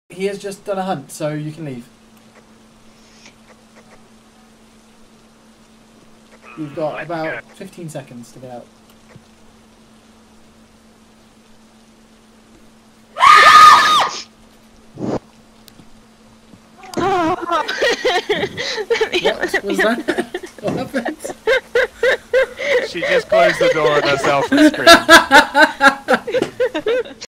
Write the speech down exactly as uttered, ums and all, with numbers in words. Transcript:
He has just done a hunt, so you can leave. You've got about fifteen seconds to get out. What was that? What happened? She just closed the door on herself and screamed.